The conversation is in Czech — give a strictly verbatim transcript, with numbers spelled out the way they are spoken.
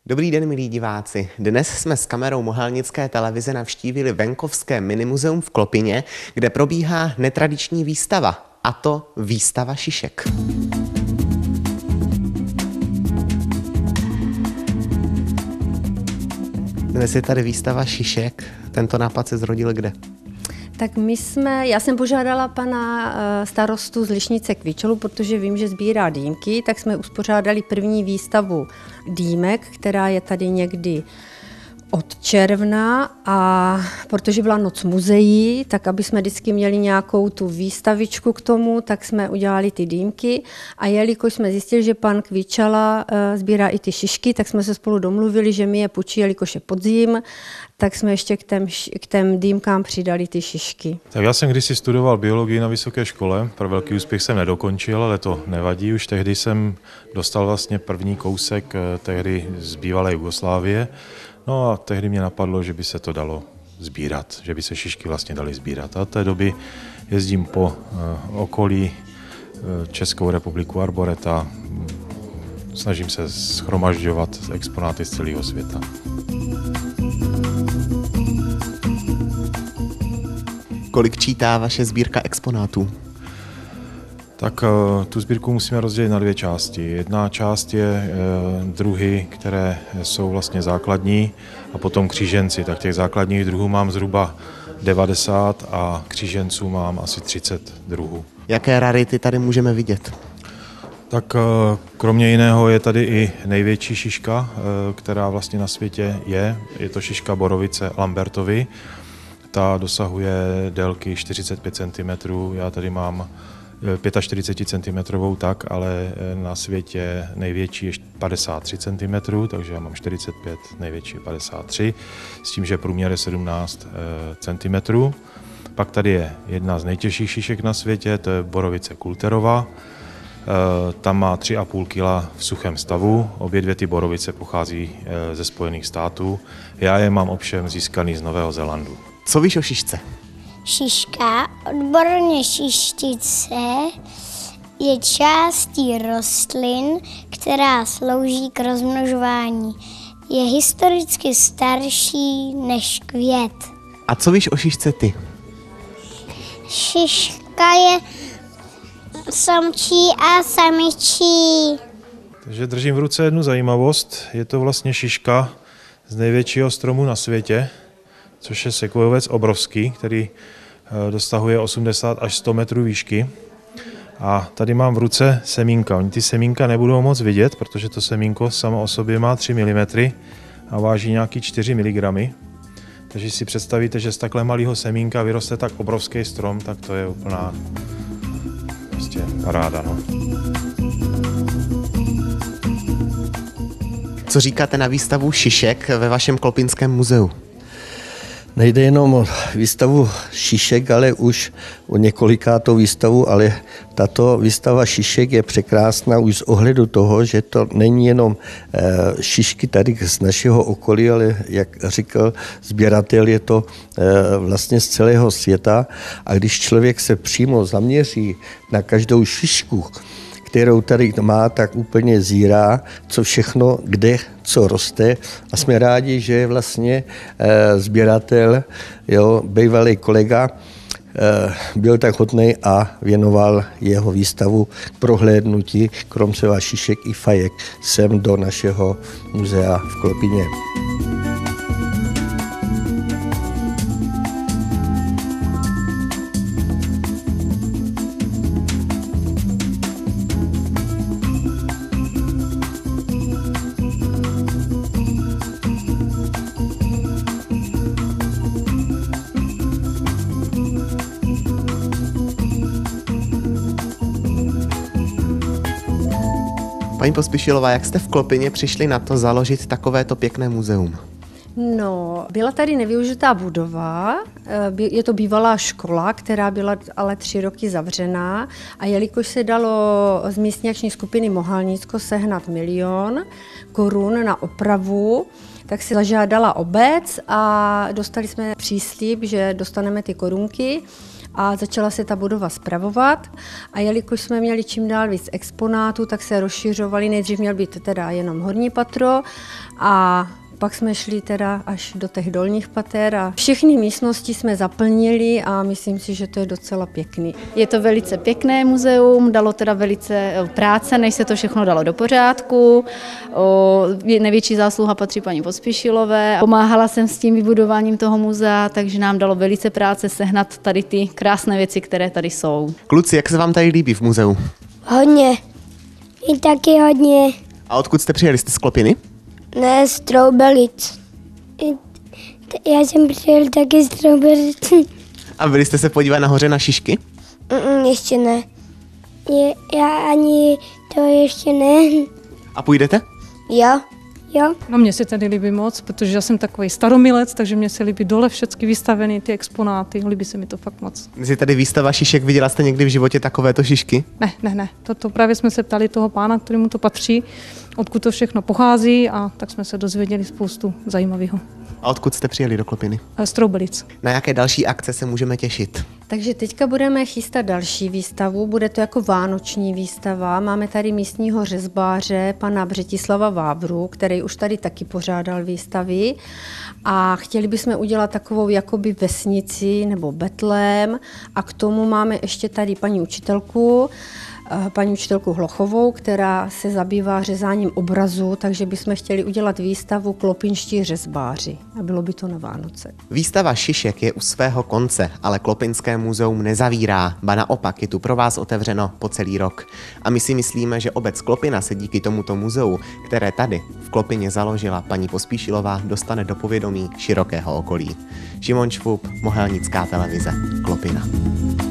Dobrý den, milí diváci. Dnes jsme s kamerou Mohelnické televize navštívili venkovské minimuzeum v Klopinně, kde probíhá netradiční výstava, a to výstava šišek. Dnes je tady výstava šišek. Tento nápad se zrodil kde? Tak my jsme, já jsem požádala pana starostu z Lišnice Kvičolu, protože vím, že sbírá dýmky, tak jsme uspořádali první výstavu dýmek, která je tady někdy od června, a protože byla noc muzeí, tak aby jsme vždycky měli nějakou tu výstavičku k tomu, tak jsme udělali ty dýmky, a jelikož jsme zjistili, že pan Kvičala sbírá i ty šišky, tak jsme se spolu domluvili, že mi je půjčí, jelikož je podzim, tak jsme ještě k těm, k těm dýmkám přidali ty šišky. Tak já jsem kdysi studoval biologii na vysoké škole, pro velký úspěch jsem nedokončil, ale to nevadí, už tehdy jsem dostal vlastně první kousek tehdy z bývalé Jugoslávie. No a tehdy mě napadlo, že by se to dalo sbírat, že by se šišky vlastně daly sbírat. A od té doby jezdím po uh, okolí uh, Českou republiku, Arboreta, snažím se shromažďovat exponáty z celého světa. Kolik čítá vaše sbírka exponátů? Tak tu sbírku musíme rozdělit na dvě části. Jedna část je druhy, které jsou vlastně základní, a potom kříženci. Tak těch základních druhů mám zhruba devadesát a kříženců mám asi třicet druhů. Jaké rarity tady můžeme vidět? Tak kromě jiného je tady i největší šiška, která vlastně na světě je. Je to šiška borovice Lambertovy. Ta dosahuje délky čtyřicet pět centimetrů. Já tady mám čtyřicet pět centimetrů, tak, ale na světě největší je padesát tři centimetrů, takže já mám čtyřicet pět, největší je padesát tři, s tím, že průměr je sedmnáct centimetrů. Pak tady je jedna z nejtěžších šišek na světě, to je borovice Kulterova. Tam má tři a půl kila v suchém stavu, obě dvě ty borovice pochází ze Spojených států. Já je mám ovšem získaný z Nového Zélandu. Co víš o šišce? Šiška, odborně šištice, je částí rostlin, která slouží k rozmnožování. Je historicky starší než květ. A co víš o šišce ty? Šiška je samčí a samičí. Takže držím v ruce jednu zajímavost. Je to vlastně šiška z největšího stromu na světě, což je sekvojovec obrovský, který dosahuje osmdesát až sto metrů výšky. A tady mám v ruce semínka. Oni ty semínka nebudou moc vidět, protože to semínko samo o sobě má tři milimetry a váží nějaký čtyři miligramy. Takže si představíte, že z takhle malého semínka vyroste tak obrovský strom, tak to je úplná prostě paráda. No. Co říkáte na výstavu šišek ve vašem Klopinském muzeu? Nejde jenom o výstavu šišek, ale už o několikátou výstavu, ale tato výstava šišek je překrásná už z ohledu toho, že to není jenom šišky tady z našeho okolí, ale jak říkal sběratel, je to vlastně z celého světa, a když člověk se přímo zaměří na každou šišku, kterou tady má, tak úplně zírá, co všechno, kde, co roste, a jsme rádi, že vlastně e, sběratel, jo, bývalý kolega, e, byl tak hodnej a věnoval jeho výstavu k prohlédnutí kromceva šišek i fajek sem do našeho muzea v Klopinně. Paní Pospíšilová, jak jste v Klopinně přišli na to založit takovéto pěkné muzeum? No, byla tady nevyužitá budova, je to bývalá škola, která byla ale tři roky zavřená, a jelikož se dalo z místní akční skupiny Mohelnicko sehnat milion korun na opravu, tak si zažádala obec a dostali jsme příslib, že dostaneme ty korunky, a začala se ta budova spravovat a jelikož jsme měli čím dál víc exponátů, tak se rozšiřovali, nejdřív měl být teda jenom horní patro a pak jsme šli teda až do těch dolních pater a všechny místnosti jsme zaplnili a myslím si, že to je docela pěkný. Je to velice pěkné muzeum, dalo teda velice práce, než se to všechno dalo do pořádku. O, největší zásluha patří paní Pospíšilové. Pomáhala jsem s tím vybudováním toho muzea, takže nám dalo velice práce sehnat tady ty krásné věci, které tady jsou. Kluci, jak se vám tady líbí v muzeu? Hodně. I taky hodně. A odkud jste přijeli? Jste z Klopiny? Ne, z Troubelic. Já jsem přijel taky z Troubelic. A byli jste se podívat nahoře na šišky? Mm, ještě ne. Je, já ani to ještě ne. A půjdete? Jo, jo. No mně se tady líbí moc, protože já jsem takový staromilec, takže mně se líbí dole všechny vystavené ty exponáty, líbí se mi to fakt moc. Je tady výstava šišek, viděla jste někdy v životě takovéto šišky? Ne, ne, ne, toto právě jsme se ptali toho pána, kterému to patří, odkud to všechno pochází a tak jsme se dozvěděli spoustu zajímavého. A odkud jste přijeli do Klopiny? Z Troubelic. Na jaké další akce se můžeme těšit? Takže teďka budeme chystat další výstavu, bude to jako vánoční výstava. Máme tady místního řezbáře, pana Břetislava Vávru, který už tady taky pořádal výstavy a chtěli bychom udělat takovou jakoby vesnici nebo betlém a k tomu máme ještě tady paní učitelku, paní učitelku Hlochovou, která se zabývá řezáním obrazu, takže bychom chtěli udělat výstavu Klopinští řezbáři a bylo by to na Vánoce. Výstava šišek je u svého konce, ale Klopinské muzeum nezavírá, ba naopak je tu pro vás otevřeno po celý rok. A my si myslíme, že obec Klopina se díky tomuto muzeu, které tady v Klopině založila paní Pospíšilová, dostane do povědomí širokého okolí. Šimon Švůb, Mohelnická televize, Klopina.